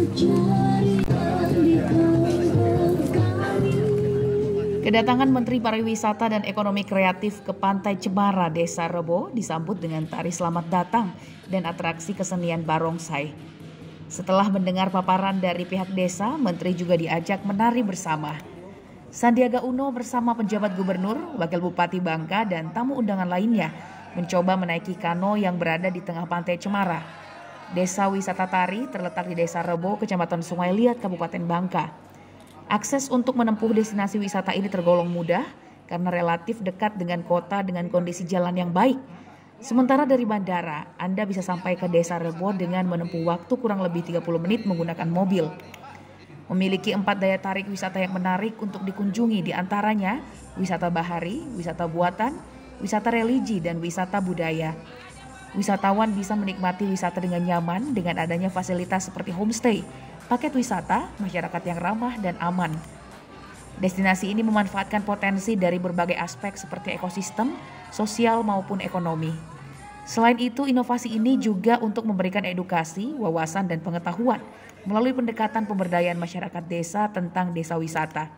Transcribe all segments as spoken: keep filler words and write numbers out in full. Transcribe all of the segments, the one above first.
Kedatangan Menteri Pariwisata dan Ekonomi Kreatif ke Pantai Cemara, Desa Rebo disambut dengan tari selamat datang dan atraksi kesenian barongsai. Setelah mendengar paparan dari pihak desa, Menteri juga diajak menari bersama. Sandiaga Uno bersama penjabat gubernur, wakil bupati Bangka, dan tamu undangan lainnya mencoba menaiki kano yang berada di tengah Pantai Cemara. Desa wisata tari terletak di Desa Rebo, Kecamatan Sungai Liat, Kabupaten Bangka. Akses untuk menempuh destinasi wisata ini tergolong mudah karena relatif dekat dengan kota dengan kondisi jalan yang baik. Sementara dari bandara, Anda bisa sampai ke Desa Rebo dengan menempuh waktu kurang lebih tiga puluh menit menggunakan mobil. Memiliki empat daya tarik wisata yang menarik untuk dikunjungi, di antaranya wisata bahari, wisata buatan, wisata religi, dan wisata budaya. Wisatawan bisa menikmati wisata dengan nyaman dengan adanya fasilitas seperti homestay, paket wisata, masyarakat yang ramah dan aman. Destinasi ini memanfaatkan potensi dari berbagai aspek seperti ekosistem, sosial maupun ekonomi. Selain itu, inovasi ini juga untuk memberikan edukasi, wawasan dan pengetahuan melalui pendekatan pemberdayaan masyarakat desa tentang desa wisata.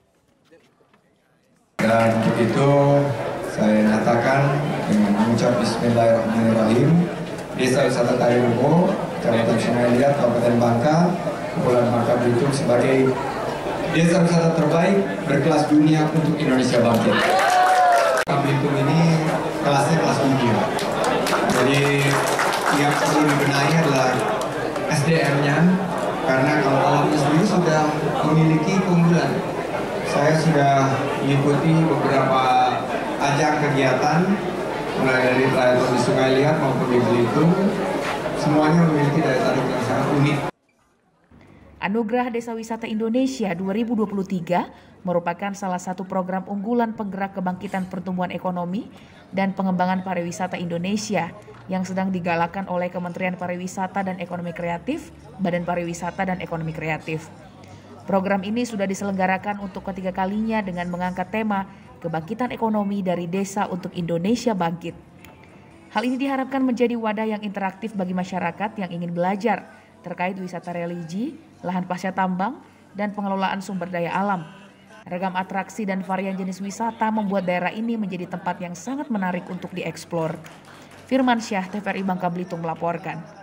Dan untuk itu saya nyatakan dengan mengucap Bismillahirrahmanirrahim, Desa Wisata Tari Rebo, Kecamatan Sungai Liat, Kabupaten Bangka, Kepulauan Bangka Belitung sebagai desa wisata terbaik berkelas dunia untuk Indonesia bangkit. Bangka Belitung ini kelasnya kelas dunia. Jadi yang perlu dibenahi adalah S D M-nya, karena kalau alamnya sendiri sudah memiliki keunggulan. Saya sudah mengikuti beberapa ajang kegiatan, mulai dari triathlon di Sungai Liat maupun di Belitung, semuanya memiliki daya tarik yang sangat unik. Anugerah Desa Wisata Indonesia dua ribu dua puluh tiga merupakan salah satu program unggulan penggerak kebangkitan pertumbuhan ekonomi dan pengembangan pariwisata Indonesia yang sedang digalakan oleh Kementerian Pariwisata dan Ekonomi Kreatif, Badan Pariwisata dan Ekonomi Kreatif. Program ini sudah diselenggarakan untuk ketiga kalinya dengan mengangkat tema kebangkitan ekonomi dari desa untuk Indonesia bangkit. Hal ini diharapkan menjadi wadah yang interaktif bagi masyarakat yang ingin belajar terkait wisata religi, lahan pasca tambang, dan pengelolaan sumber daya alam. Ragam atraksi dan varian jenis wisata membuat daerah ini menjadi tempat yang sangat menarik untuk dieksplor. Firman Syah, T V R I Bangka Belitung melaporkan.